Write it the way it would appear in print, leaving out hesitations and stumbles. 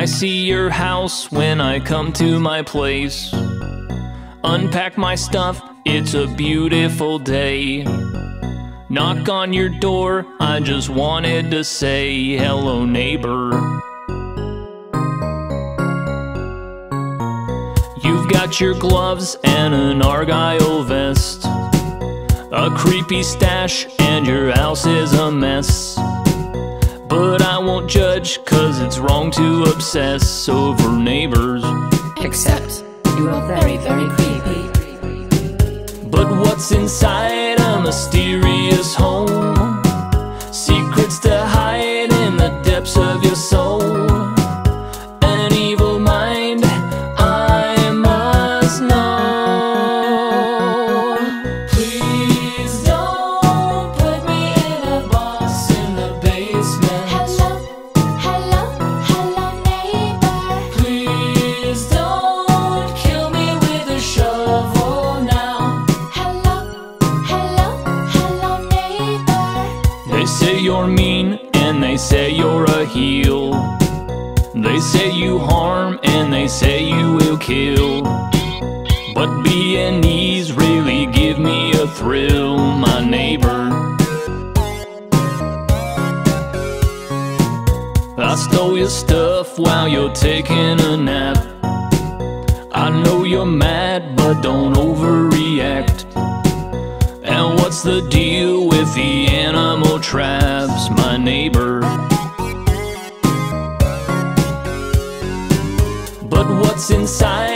I see your house when I come to my place. Unpack my stuff, it's a beautiful day. Knock on your door, I just wanted to say hello, neighbor. You've got your gloves and an argyle vest, a creepy stash, and your house is a mess. But I won't judge, cause it's wrong to obsess over neighbors. Except you are very, very creepy. But what's inside a mysterious home? Secrets to hide in the depths of your soul. An evil mind, I must know. Please don't put me in a box in the basement. Hello, hello, hello, neighbor. Please don't kill me with a shovel now. Hello, hello, hello, neighbor. They say you're mean and they say you're a heel. They say you harm and they say you will kill. But B&Es really give me a thrill, my neighbor. I stole your stuff while you're taking a nap. I know you're mad, but don't overreact. And what's the deal with the animal traps, my neighbor? But what's inside